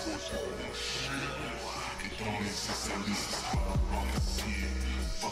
It don't exist, at least it's hard, I can see it.